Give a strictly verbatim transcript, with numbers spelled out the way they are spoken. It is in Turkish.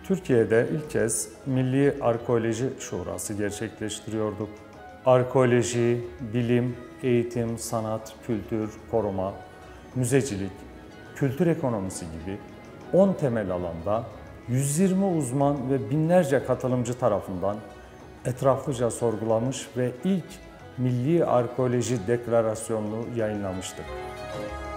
Türkiye'de ilk kez Milli Arkeoloji Şurası gerçekleştiriyorduk. Arkeoloji, bilim, eğitim, sanat, kültür, koruma, müzecilik, kültür ekonomisi gibi on temel alanda yüz yirmi uzman ve binlerce katılımcı tarafından etraflıca sorgulamış ve ilk Milli Arkeoloji Deklarasyonu'nu yayınlamıştık.